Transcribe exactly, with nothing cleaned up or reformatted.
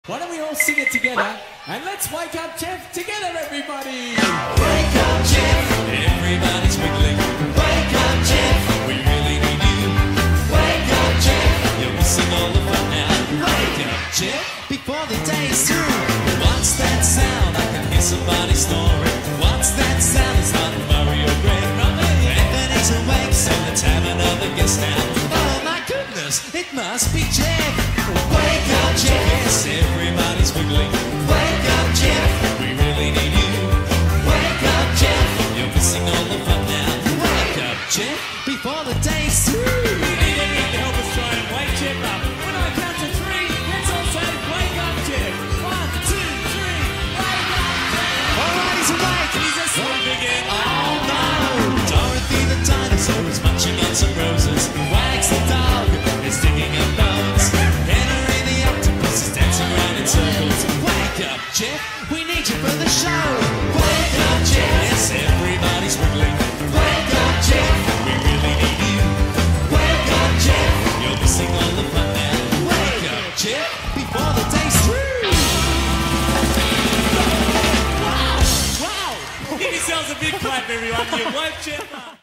Why don't we all sing it together? And let's wake up Jeff together, everybody! Wake up, Jeff! Everybody's wiggling. Wake up, Jeff! We really need you. Wake up, Jeff! You're missing all the fun now. Wake up, Jeff, Before the day's through. What's that sound? I can hear somebody snoring. What's that sound? It's not Murray or Greg. Anthony's awake, so let's have another guess now. Oh my goodness, it must be Jeff. Wake up, Jeff! Yes, everybody's wiggling. Wake up, Jeff! We really need you. Wake up, Jeff! You're missing all the fun now. Wake up, Jeff. Before the day's through. We need everyone to help us try and wake Jeff up. When I count to three, let's all say, wake up Jeff! One, two, three, wake up Jeff! All right, he's awake. He's asleep again. Oh no! Dorothy the dinosaur is munching on some roses. Wags the dog is digging up bones. Henry the octopus is dancing around in circles. Wake up, Jeff, we need you for the show. Wake up, Jeff! Yes, everybody's wiggling. Wake up, Jeff! We really need you. Wake up, Jeff! You're missing all the fun now. Wake up, Jeff. Before the day's through. Wow! Give yourselves a big clap, everyone. You woke Jeff up.